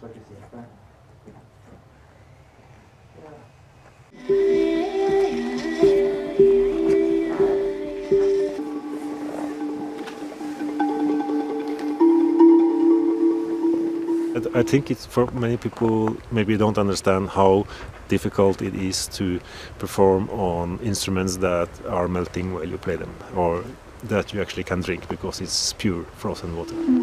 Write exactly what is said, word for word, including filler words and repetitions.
I think it's for many people maybe don't understand how difficult it is to perform on instruments that are melting while you play them, or that you actually can drink because it's pure frozen water.